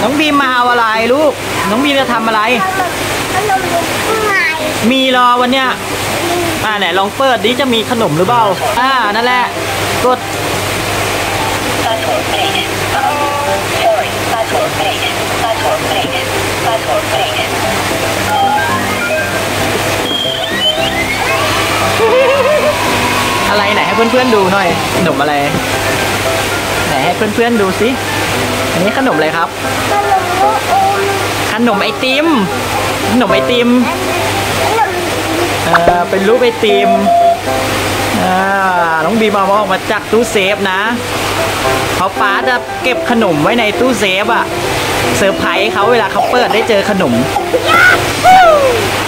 น้องบีมมาเอาอะไรลูกน้องบีมจะทำอะไรมีรอวันเนี้ยไหนลองเปิดดิจะมีขนมหรือเปล่านั่นแหละกดอะไรไหนให้เพื่อนๆดูหน่อยขนมอะไรไหนให้เพื่อนๆดูสิอันนี้ขนมอะไรครับขนมไอติมขนมไอติมเป็นรูปไอติมน้องบีมเอาออกมาจากตู้เซฟนะเพราะป้าจะเก็บขนมไว้ในตู้เซฟเซอร์ไพรส์เขาเวลาเขาเปิดได้เจอขนม